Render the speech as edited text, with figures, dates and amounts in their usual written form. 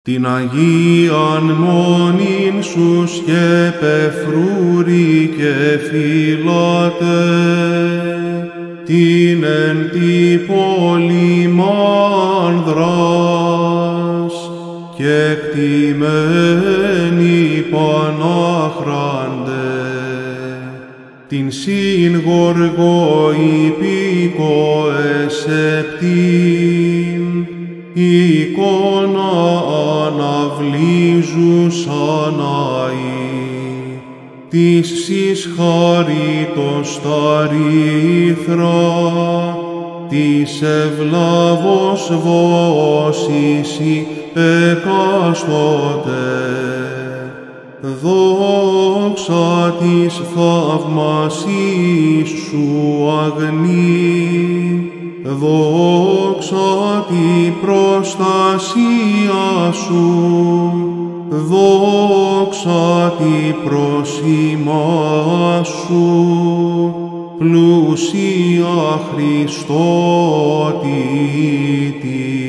την Αγίαν Μονήν σου και πεφρούρη και φυλάτε, την εν τη πόλη μάνδρας και κτημένη Πανάχραντε, την συν γοργό υπήκοες επτήν, εικόνα αναβλύζουσαν αεί, της σεις χαρίτος τα ρήθρα, της ευλάβος βόσισι εκάστοτε. Δόξα της θαυμασής σου αγνή, δόξα τη προστασία σου, δόξα τη προσήμα σου, πλούσια Χριστότητη.